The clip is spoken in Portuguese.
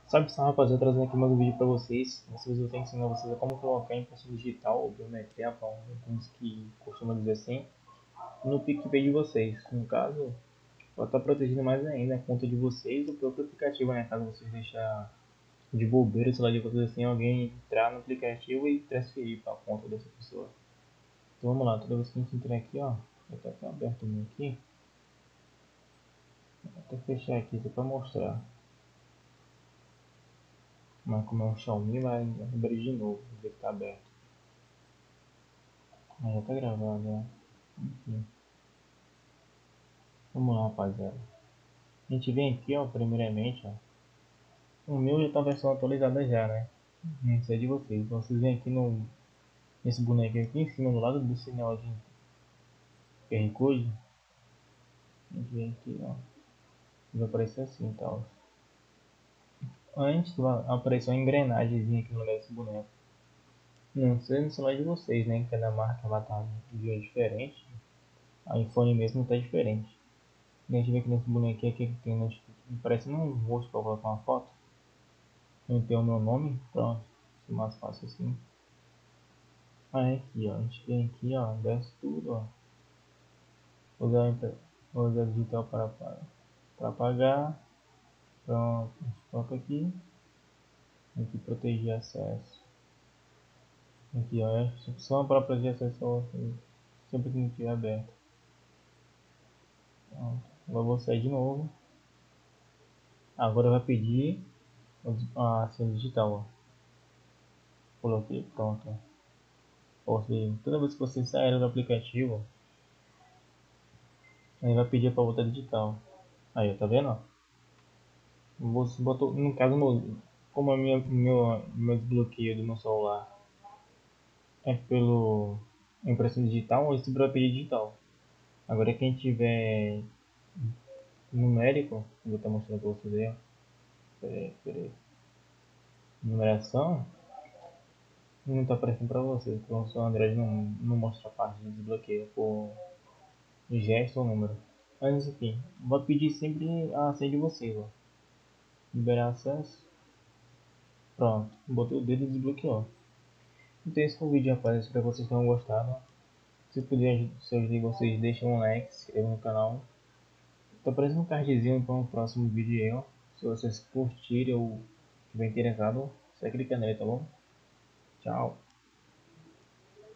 Salve, salve rapaziada, trazendo aqui mais um vídeo pra vocês. Nesse vídeo eu tenho que ensinar vocês a como colocar impressão digital ou biometria, alguns que costumam dizer assim, no PicPay de vocês. No caso, vai estar protegendo mais ainda a conta de vocês do próprio aplicativo, né? Caso vocês deixar de bobeira, sei lá, de vocês assim, alguém entrar no aplicativo e transferir para a conta dessa pessoa. Então vamos lá, toda vez que a gente entrar aqui, ó, vou até aberto o meu aqui, vou até fechar aqui só para mostrar. Mas como é um Xiaomi, vai abrir de novo, ver que tá aberto. Mas já tá gravado, né? Enfim. Vamos lá, rapaziada. A gente vem aqui, ó, primeiramente, ó. O meu já tá a versão atualizada já, né? Não sei de vocês. Então vocês vêm aqui no, nesse boneco aqui em cima, do lado do sinal de QR Code. A gente vem aqui, ó. Vai aparecer assim e tal. Antes vai aparecer uma engrenagemzinha aqui no meio desse boneco. Não sei no celular de vocês, né? Cada marca vai estar de um diferente. A iPhone mesmo tá diferente. E a gente vê que nesse bonequinho aqui que tem, parece um rosto pra colocar uma foto. Não tem o meu nome, pronto. Fica mais fácil assim. Aí aqui, ó, a gente vem aqui, ó, desce tudo, ó. Usar digital para pagar. Pronto, a gente toca aqui. Aqui proteger acesso. Aqui, ó, é opção para proteger acesso sempre que não estiver aberto. Pronto. Agora eu vou sair de novo. Agora vai pedir a senha digital, ó. Coloquei, pronto, ó. Ou seja, toda vez que você sair do aplicativo, aí vai pedir para botar digital. Aí, tá vendo? Ó? Você botou, no caso, como a meu desbloqueio do meu celular é pelo impressão digital, esse vai pedir digital. Agora quem tiver numérico, vou estar mostrando para vocês aí, ó. Peraí. Numeração, não está aparecendo para vocês, porque o seu Android não mostra a parte de desbloqueio por gesto ou número. Mas enfim, vou pedir sempre a senha de vocês, ó. Liberar acesso. Pronto, botei o dedo e desbloqueou. Então esse foi o vídeo, rapaz. Espero que vocês tenham gostado. Se eu ajudei vocês, deixem um like, se inscrevam no canal. Tá aparecendo um cardzinho para o próximo vídeo aí, ó. Se vocês curtirem ou estiver interessado, você clica nele, tá bom? Tchau.